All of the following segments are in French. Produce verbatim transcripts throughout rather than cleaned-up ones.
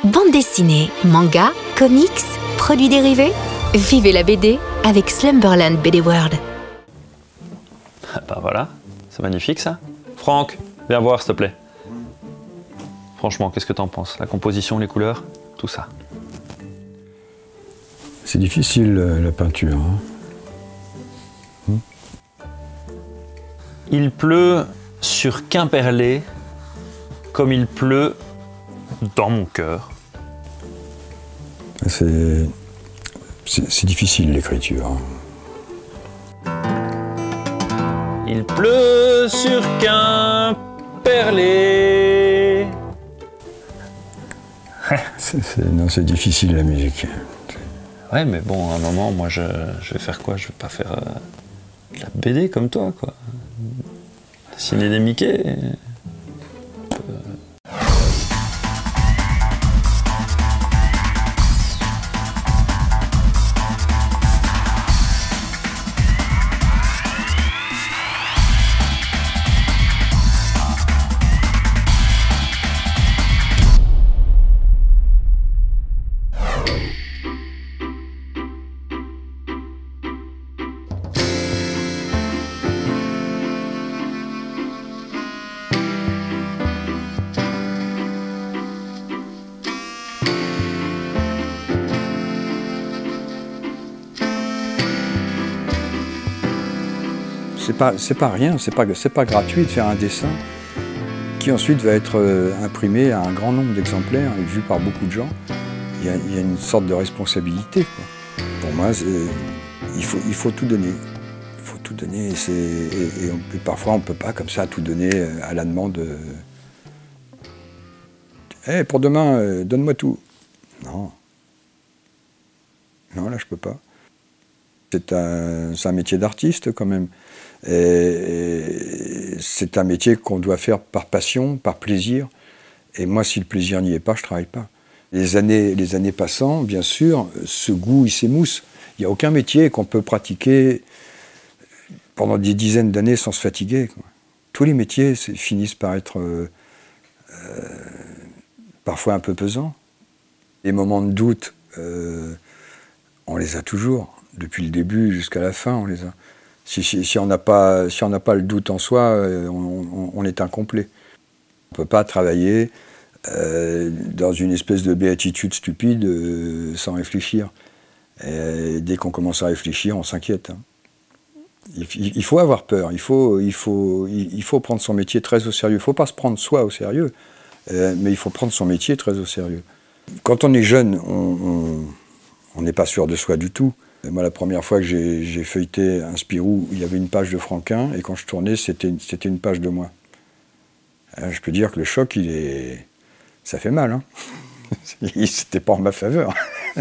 Bande dessinée, manga, comics, produits dérivés. Vivez la B D avec Slumberland B D World. Ah bah voilà, c'est magnifique ça. Franck, viens voir s'il te plaît. Franchement, qu'est-ce que t'en penses? La composition, les couleurs, tout ça. C'est difficile la peinture. Hein. Hmm. Il pleut sur Quimperlé comme il pleut dans mon cœur. C'est c'est difficile l'écriture. Il pleut sur Quimperlé. Non, c'est difficile la musique. Ouais, mais bon, à un moment, moi, je, je vais faire quoi? Je vais pas faire euh, de la B D comme toi, quoi. Dessiner des Mickey. Euh... C'est pas, c'est pas rien, c'est pas, c'est pas gratuit de faire un dessin qui ensuite va être euh, imprimé à un grand nombre d'exemplaires et vu par beaucoup de gens. Il y a, il y a une sorte de responsabilité, quoi. Pour moi, il faut, il faut tout donner. Il faut tout donner et, et, et, on, et parfois on ne peut pas comme ça tout donner à la demande. Euh, hey, pour demain, euh, donne-moi tout. Non. Non, là je peux pas. C'est un, c'est un métier d'artiste quand même. Et c'est un métier qu'on doit faire par passion, par plaisir. Et moi, si le plaisir n'y est pas, je ne travaille pas. Les années, les années passant, bien sûr, ce goût, il s'émousse. Il n'y a aucun métier qu'on peut pratiquer pendant des dizaines d'années sans se fatiguer, quoi. Tous les métiers finissent par être euh, euh, parfois un peu pesants. Les moments de doute, euh, on les a toujours. Depuis le début jusqu'à la fin, on les a. Si, si, si on n'a pas, si on n'a pas le doute en soi, on, on, on est incomplet. On ne peut pas travailler euh, dans une espèce de béatitude stupide euh, sans réfléchir. Et dès qu'on commence à réfléchir, on s'inquiète. Hein. Il, il faut avoir peur, il faut, il, faut, il faut prendre son métier très au sérieux. Il ne faut pas se prendre soi au sérieux, euh, mais il faut prendre son métier très au sérieux. Quand on est jeune, on n'est pas sûr de soi du tout. Moi, la première fois que j'ai feuilleté un Spirou, il y avait une page de Franquin, et quand je tournais, c'était une page de moi. Alors, je peux dire que le choc, il est... ça fait mal. Hein. C'était pas en ma faveur.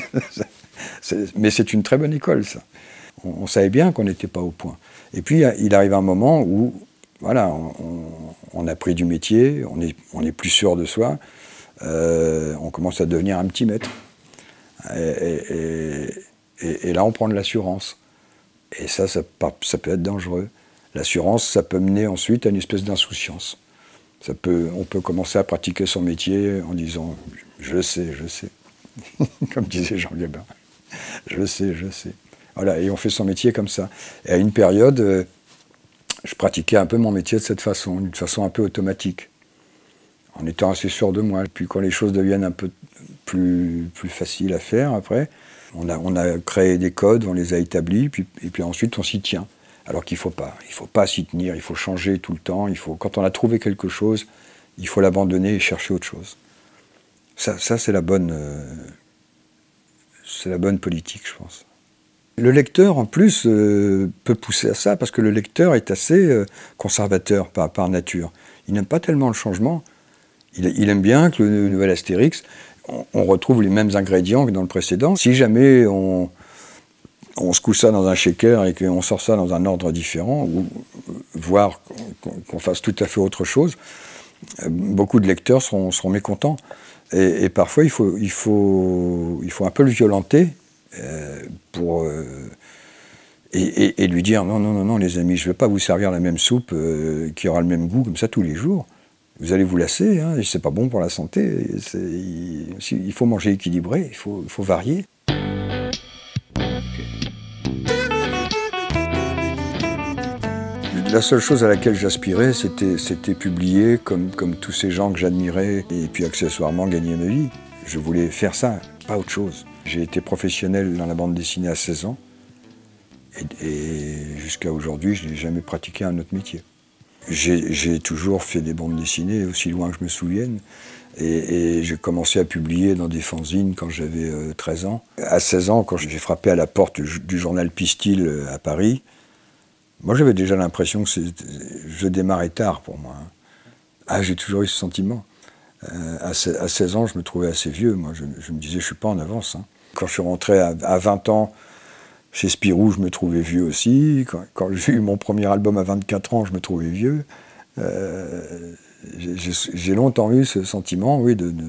Mais c'est une très bonne école, ça. On, on savait bien qu'on n'était pas au point. Et puis, il arrive un moment où, voilà, on, on, on a pris du métier, on est, on est plus sûr de soi, euh, on commence à devenir un petit maître. Et... et, et Et, et là, on prend de l'assurance. Et ça, ça, ça peut être dangereux. L'assurance, ça peut mener ensuite à une espèce d'insouciance. Ça peut, on peut commencer à pratiquer son métier en disant « je sais, je sais », comme disait Jean Gabin. « Je sais, je sais ». Voilà, et on fait son métier comme ça. Et à une période, euh, je pratiquais un peu mon métier de cette façon, d'une façon un peu automatique, en étant assez sûr de moi. Puis quand les choses deviennent un peu plus, plus faciles à faire après, On a, on a créé des codes, on les a établis, puis, et puis ensuite on s'y tient. Alors qu'il ne faut pas. Il ne faut pas s'y tenir, il faut changer tout le temps. Il faut, quand on a trouvé quelque chose, il faut l'abandonner et chercher autre chose. Ça, ça c'est la bonne, euh, c'est la bonne politique, je pense. Le lecteur, en plus, euh, peut pousser à ça, parce que le lecteur est assez euh, conservateur par, par nature. Il n'aime pas tellement le changement. Il, il aime bien que le nouvel Astérix... on retrouve les mêmes ingrédients que dans le précédent. Si jamais on, on se couche ça dans un shaker et qu'on sort ça dans un ordre différent, ou voire qu'on fasse tout à fait autre chose, beaucoup de lecteurs seront, seront mécontents. Et, et parfois, il faut, il, faut, il faut un peu le violenter euh, pour, euh, et, et, et lui dire « Non, non, non, non, les amis, je ne vais pas vous servir la même soupe euh, qui aura le même goût comme ça tous les jours. Vous allez vous lasser, hein, c'est pas bon pour la santé. Il, il faut manger équilibré, il faut, il faut varier. La seule chose à laquelle j'aspirais, c'était publier comme, comme tous ces gens que j'admirais et puis accessoirement gagner ma vie. Je voulais faire ça, pas autre chose. J'ai été professionnel dans la bande dessinée à seize ans et, et jusqu'à aujourd'hui, je n'ai jamais pratiqué un autre métier. J'ai toujours fait des bandes dessinées aussi loin que je me souvienne et, et j'ai commencé à publier dans des fanzines quand j'avais euh, treize ans. À seize ans, quand j'ai frappé à la porte du journal Pistil à Paris, moi, j'avais déjà l'impression que je démarrais tard pour moi. Ah, j'ai toujours eu ce sentiment. Euh, à seize ans, je me trouvais assez vieux. Moi, je, je me disais, je ne suis pas en avance. Hein. Quand je suis rentré à, à vingt ans chez Spirou, je me trouvais vieux aussi. Quand, quand j'ai eu mon premier album à vingt-quatre ans, je me trouvais vieux. Euh, j'ai longtemps eu ce sentiment, oui, de, de,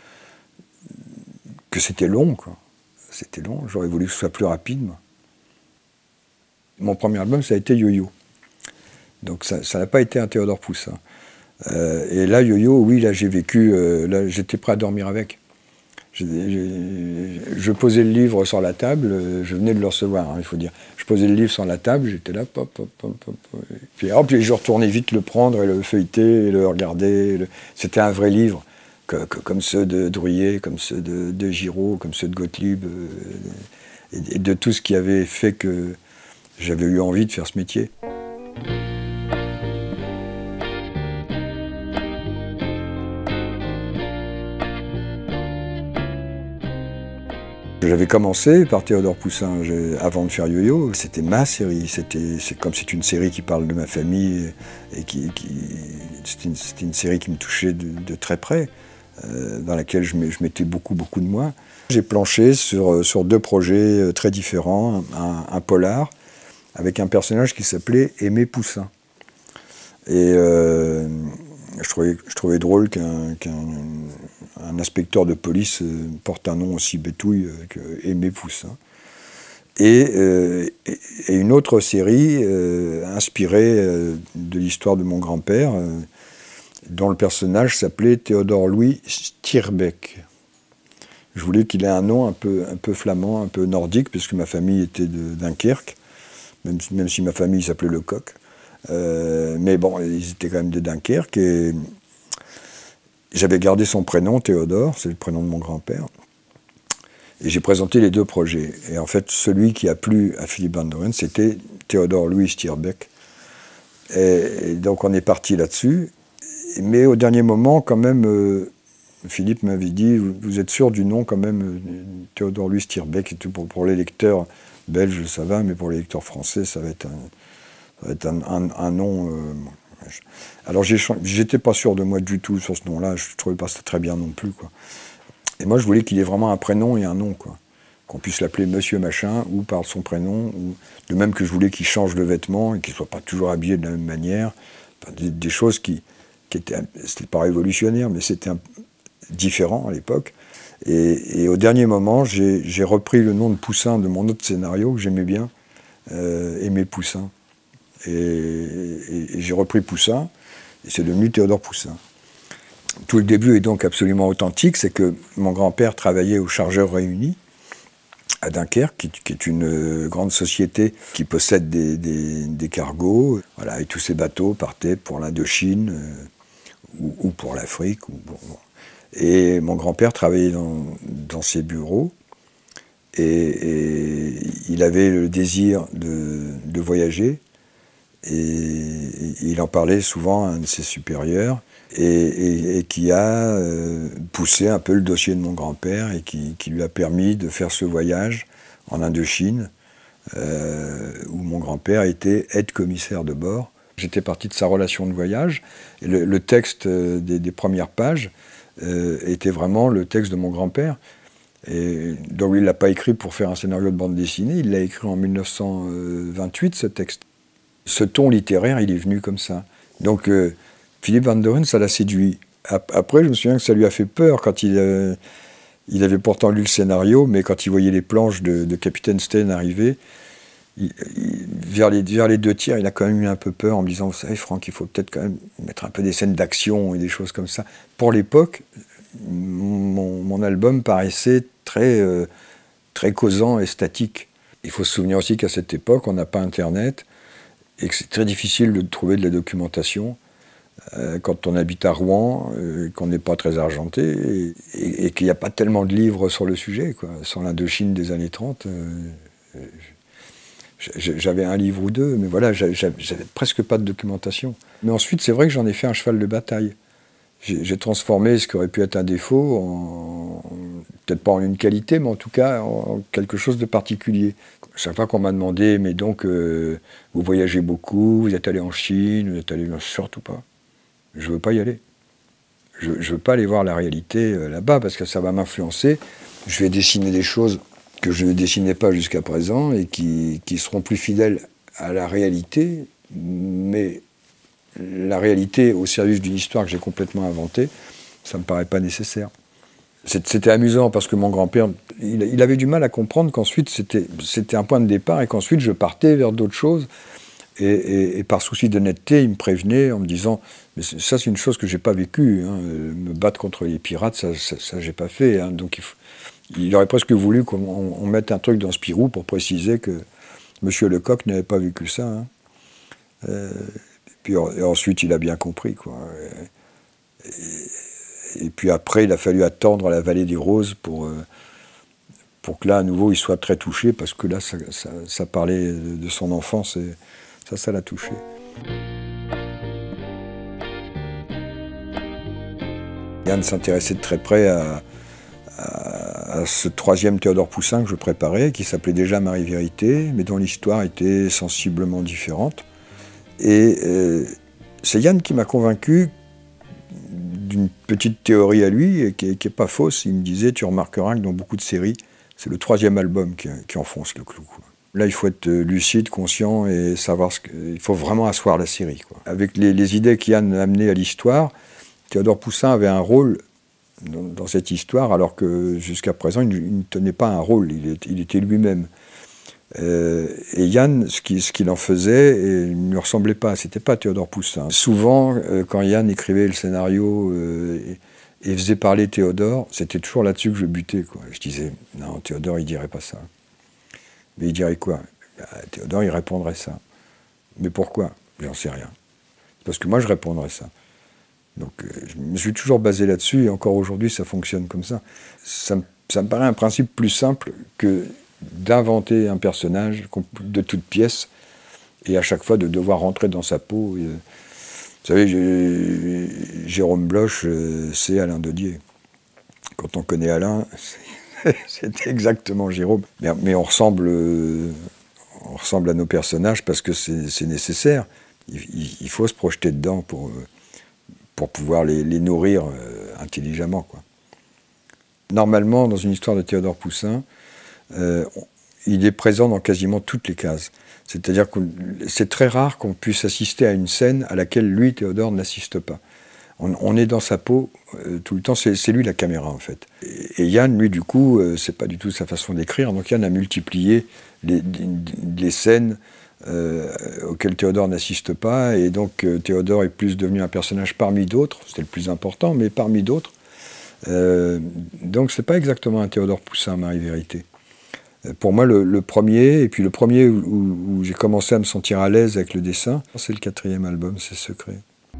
que c'était long, quoi. C'était long. J'aurais voulu que ce soit plus rapide, moi. Mon premier album, ça a été Yo-Yo. Donc ça n'a pas été un Théodore Poussin. Euh, et là, Yo-Yo, oui, là j'ai vécu, euh, là j'étais prêt à dormir avec. Je, je, je posais le livre sur la table, je venais de le recevoir, hein, il faut dire. Je posais le livre sur la table, j'étais là, pop, pop, pop, pop. Et puis hop, je retournais vite le prendre et le feuilleter et le regarder. Le... C'était un vrai livre, que, que, comme ceux de Drouillet, comme ceux de, de Giraud, comme ceux de Gottlieb, euh, et, et de tout ce qui avait fait que j'avais eu envie de faire ce métier. J'avais commencé par Théodore Poussin avant de faire Yo-Yo. C'était ma série. C'est comme c'est une série qui parle de ma famille et qui, qui c'était une, une série qui me touchait de, de très près, euh, dans laquelle je, je mettais beaucoup, beaucoup de moi. J'ai planché sur, sur deux projets très différents, un, un polar avec un personnage qui s'appelait Aimé Poussin. Et euh, je, trouvais, je trouvais drôle qu'un qu'un un inspecteur de police porte un nom aussi bétouille que Aimé Poussin. Et, euh, et une autre série euh, inspirée euh, de l'histoire de mon grand-père, euh, dont le personnage s'appelait Théodore Louis Stierbeck. Je voulais qu'il ait un nom un peu, un peu flamand, un peu nordique, puisque ma famille était de Dunkerque. Même, même si ma famille s'appelait Lecoq. Euh, mais bon, ils étaient quand même de Dunkerque. Et j'avais gardé son prénom, Théodore, c'est le prénom de mon grand-père. Et j'ai présenté les deux projets. Et en fait, celui qui a plu à Philippe Van Doren, c'était Théodore Louis Stierbeck. Et, et donc on est parti là-dessus. Mais au dernier moment, quand même, euh, Philippe m'avait dit, vous, vous êtes sûr du nom quand même, euh, Théodore Louis Stierbeck, et tout pour, pour les lecteurs belge, ça va, mais pour les lecteurs français, ça va être un, ça va être un, un, un nom... Euh, alors, j'étais pas sûr de moi du tout sur ce nom-là, je trouvais pas ça très bien non plus, quoi. Et moi, je voulais qu'il ait vraiment un prénom et un nom, quoi. Qu'on puisse l'appeler Monsieur Machin, ou par son prénom, ou de même que je voulais qu'il change de vêtements, et qu'il soit pas toujours habillé de la même manière. Enfin, des, des choses qui, qui étaient... C'était pas révolutionnaire, mais c'était différent à l'époque. Et, et au dernier moment, j'ai repris le nom de Poussin de mon autre scénario que j'aimais bien, euh, Aimé Poussin. Et, et, et j'ai repris Poussin, et c'est devenu Théodore Poussin. Tout le début est donc absolument authentique, c'est que mon grand-père travaillait aux Chargeurs Réunis, à Dunkerque, qui, qui est une grande société qui possède des, des, des cargos, voilà, et tous ces bateaux partaient pour l'Indochine, euh, ou, ou pour l'Afrique, ou bon, bon. Et mon grand-père travaillait dans, dans ses bureaux et, et il avait le désir de, de voyager et, et il en parlait souvent à un de ses supérieurs et, et, et qui a euh, poussé un peu le dossier de mon grand-père et qui, qui lui a permis de faire ce voyage en Indochine euh, où mon grand-père était aide-commissaire de bord. J'étais parti de sa relation de voyage et le, le texte des, des premières pages Euh, était vraiment le texte de mon grand-père. Et donc il ne l'a pas écrit pour faire un scénario de bande dessinée, il l'a écrit en mille neuf cent vingt-huit, ce texte. Ce ton littéraire, il est venu comme ça. Donc euh, Philippe Van Doren, ça l'a séduit. Après, je me souviens que ça lui a fait peur quand il, euh, il avait pourtant lu le scénario, mais quand il voyait les planches de, de Capitaine Stein arriver, il, il, vers, les, vers les deux tiers, il a quand même eu un peu peur en me disant, vous savez Franck, il faut peut-être quand même mettre un peu des scènes d'action et des choses comme ça. Pour l'époque, mon, mon album paraissait très, euh, très causant et statique. Il faut se souvenir aussi qu'à cette époque, on n'a pas Internet et que c'est très difficile de trouver de la documentation euh, quand on habite à Rouen, euh, qu'on n'est pas très argenté et, et, et qu'il n'y a pas tellement de livres sur le sujet, quoi. Sur l'Indochine des années trente, euh, j'avais un livre ou deux, mais voilà, j'avais presque pas de documentation. Mais ensuite, c'est vrai que j'en ai fait un cheval de bataille. J'ai transformé ce qui aurait pu être un défaut, en, peut-être pas en une qualité, mais en tout cas en quelque chose de particulier. Chaque fois qu'on m'a demandé, mais donc, euh, vous voyagez beaucoup, vous êtes allé en Chine, vous êtes allé... Non, surtout pas. Je veux pas y aller. Je, je veux pas aller voir la réalité euh, là-bas, parce que ça va m'influencer. Je vais dessiner des choses que je ne dessinais pas jusqu'à présent, et qui, qui seront plus fidèles à la réalité, mais... la réalité au service d'une histoire que j'ai complètement inventée, ça ne me paraît pas nécessaire. C'était amusant parce que mon grand-père, il, il avait du mal à comprendre qu'ensuite c'était un point de départ et qu'ensuite je partais vers d'autres choses. Et, et, et par souci d'honnêteté, il me prévenait en me disant « mais ça c'est une chose que je n'ai pas vécue, hein, me battre contre les pirates, ça, ça, ça j'ai pas fait. Hein. » Donc il, faut, il aurait presque voulu qu'on mette un truc dans Spirou pour préciser que M. Lecoq n'avait pas vécu ça. Hein. Euh, Puis, et ensuite, il a bien compris, quoi. Et, et puis après, il a fallu attendre la vallée des Roses pour, euh, pour que là, à nouveau, il soit très touché, parce que là, ça, ça, ça parlait de, de son enfance, et ça, ça l'a touché. Yann s'intéressait de très près à, à, à ce troisième Théodore Poussin que je préparais, qui s'appelait déjà Marie-Vérité, mais dont l'histoire était sensiblement différente. Et euh, c'est Yann qui m'a convaincu d'une petite théorie à lui, et qui n'est pas fausse. Il me disait, tu remarqueras que dans beaucoup de séries, c'est le troisième album qui, qui enfonce le clou, quoi. Là, il faut être lucide, conscient, et savoir ce que... Il faut vraiment asseoir la série, quoi. Avec les, les idées qu'Yann a amenées à l'histoire, Théodore Poussin avait un rôle dans, dans cette histoire, alors que jusqu'à présent, il, il ne tenait pas un rôle, il, est, il était lui-même. Euh, et Yann, ce qu'il ce qu'il en faisait, et il ne lui ressemblait pas, c'était pas Théodore Poussin. Souvent, euh, quand Yann écrivait le scénario euh, et, et faisait parler Théodore, c'était toujours là-dessus que je butais, quoi. Je disais, non, Théodore, il dirait pas ça. Mais il dirait quoi? Bah, Théodore, il répondrait ça. Mais pourquoi? J'en sais rien. Parce que moi, je répondrais ça. Donc, euh, je me suis toujours basé là-dessus, et encore aujourd'hui, ça fonctionne comme ça. Ça, ça me paraît un principe plus simple que d'inventer un personnage de toutes pièces, et à chaque fois de devoir rentrer dans sa peau. Et, euh, vous savez, Jérôme Bloch, euh, c'est Alain Dodier. Quand on connaît Alain, c'est exactement Jérôme. Mais, mais on, ressemble, euh, on ressemble à nos personnages parce que c'est nécessaire. Il, il, il faut se projeter dedans pour, euh, pour pouvoir les, les nourrir euh, intelligemment, quoi. Normalement, dans une histoire de Théodore Poussin, Euh, il est présent dans quasiment toutes les cases. C'est-à-dire que c'est très rare qu'on puisse assister à une scène à laquelle lui, Théodore, n'assiste pas. On, on est dans sa peau euh, tout le temps, c'est lui la caméra en fait. Et, et Yann, lui, du coup, euh, c'est pas du tout sa façon d'écrire, donc Yann a multiplié les, les scènes euh, auxquelles Théodore n'assiste pas, et donc euh, Théodore est plus devenu un personnage parmi d'autres, c'était le plus important, mais parmi d'autres. Euh, donc c'est pas exactement un Théodore Poussin, Marie-Vérité. Pour moi, le, le premier, et puis le premier où, où j'ai commencé à me sentir à l'aise avec le dessin, c'est le quatrième album, c'est Secret.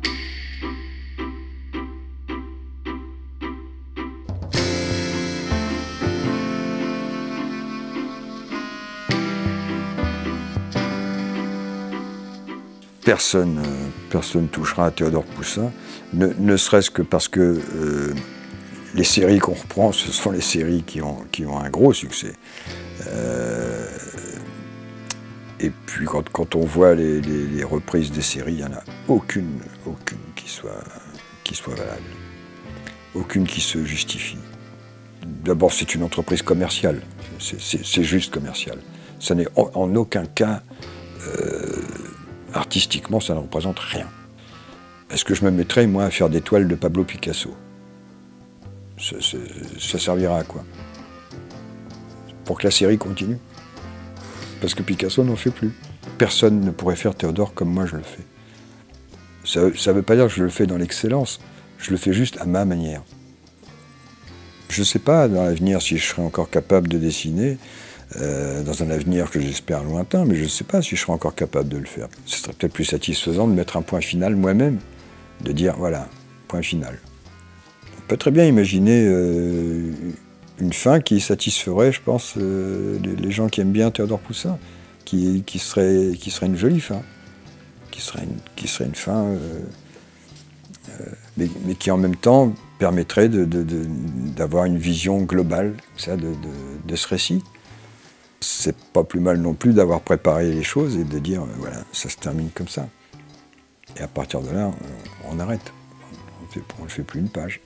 Personne, euh, personne touchera à Théodore Poussin, ne, ne serait-ce que parce que euh, les séries qu'on reprend, ce sont les séries qui ont, qui ont un gros succès. Euh, et puis quand, quand on voit les, les, les reprises des séries, il n'y en a aucune, aucune qui soit, qui soit valable. Aucune qui se justifie. D'abord, c'est une entreprise commerciale. C'est juste commercial. Ça n'est en, en aucun cas, euh, artistiquement, ça ne représente rien. Est-ce que je me mettrais, moi, à faire des toiles de Pablo Picasso? Ça, ça servira à quoi? Pour que la série continue. parce que Picasso n'en fait plus. Personne ne pourrait faire Théodore comme moi je le fais. Ça ne veut pas dire que je le fais dans l'excellence, je le fais juste à ma manière. Je ne sais pas dans l'avenir si je serai encore capable de dessiner, euh, dans un avenir que j'espère lointain, mais je ne sais pas si je serai encore capable de le faire. Ce serait peut-être plus satisfaisant de mettre un point final moi-même, de dire voilà, point final. On peut très bien imaginer euh, une fin qui satisferait, je pense, euh, les, les gens qui aiment bien Théodore Poussin, qui, qui, serait, qui serait une jolie fin, qui serait une, qui serait une fin, euh, euh, mais, mais qui en même temps permettrait de, de, de, d'avoir une vision globale ça, de, de, de ce récit. C'est pas plus mal non plus d'avoir préparé les choses et de dire, euh, voilà, ça se termine comme ça. Et à partir de là, on, on arrête. On ne fait plus une page.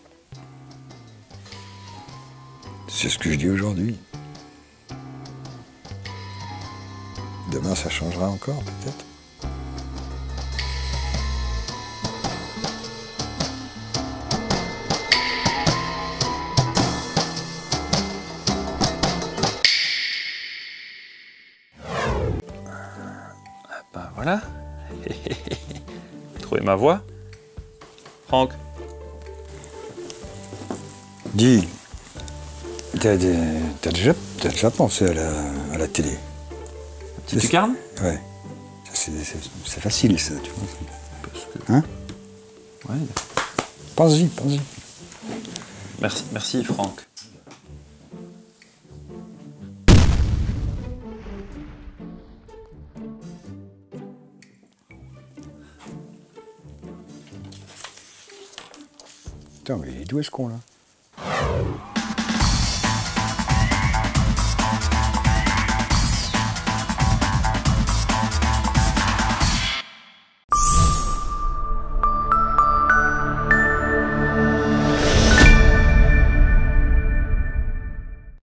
C'est ce que je dis aujourd'hui. Demain, ça changera encore, peut-être. Ben voilà. Trouvé ma voix. Franck. Dis, t'as, t'as, déjà, t'as déjà pensé à la, à la télé? Petit lucarne? Ouais. C'est, c'est, c'est facile, ça, tu vois. Parce que... Hein? Ouais. Pense-y, pense-y. Merci, merci Franck. Putain, mais il est doué ce con là.